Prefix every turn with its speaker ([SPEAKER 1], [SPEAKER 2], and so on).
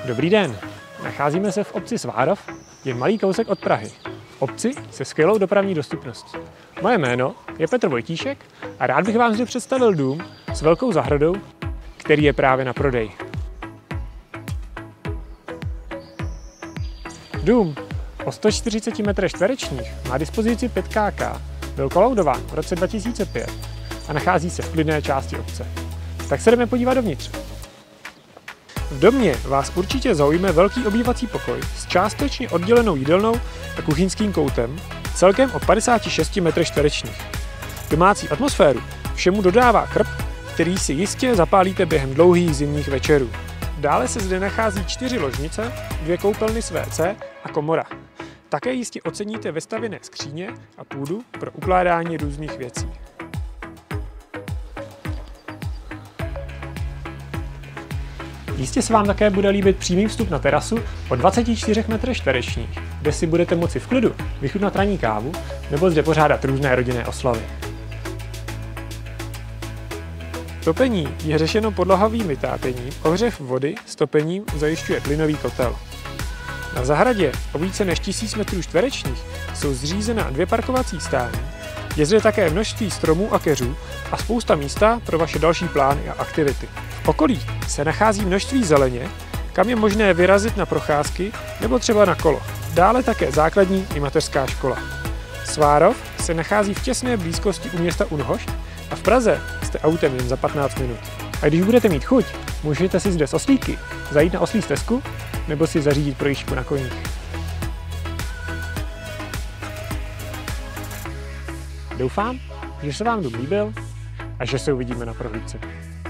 [SPEAKER 1] Dobrý den, nacházíme se v obci Svárov, jen malý kousek od Prahy. V obci se skvělou dopravní dostupností. Moje jméno je Petr Vojtíšek a rád bych vám zde představil dům s velkou zahradou, který je právě na prodej. Dům o 140 m2 má dispozici 5 kk, byl kolaudován v roce 2005 a nachází se v klidné části obce. Tak se jdeme podívat dovnitř. V domě vás určitě zaujme velký obývací pokoj s částečně oddělenou jídelnou a kuchyňským koutem, celkem o 56 m2. Domácí atmosféru všemu dodává krb, který si jistě zapálíte během dlouhých zimních večerů. Dále se zde nachází 4 ložnice, 2 koupelny s WC a komora. Také jistě oceníte vestavěné skříně a půdu pro ukládání různých věcí. Jistě se vám také bude líbit přímý vstup na terasu o 24 m2, kde si budete moci v klidu vychutnat ranní kávu nebo zde pořádat různé rodinné oslavy. Topení je řešeno podlahovým vytápěním, ohřev vody s topením zajišťuje plynový kotel. Na zahradě o více než 1000 m2 jsou zřízena 2 parkovací stání, je zde také množství stromů a keřů a spousta místa pro vaše další plány a aktivity. V okolí se nachází množství zeleně, kam je možné vyrazit na procházky nebo třeba na kolo. Dále také základní i mateřská škola. Svárov se nachází v těsné blízkosti u města Únhošť a v Praze jste autem jen za 15 minut. A když budete mít chuť, můžete si zde s oslíky zajít na oslí stezku nebo si zařídit projížďku na koních. Doufám, že se vám dům líbil a že se uvidíme na prohlídce.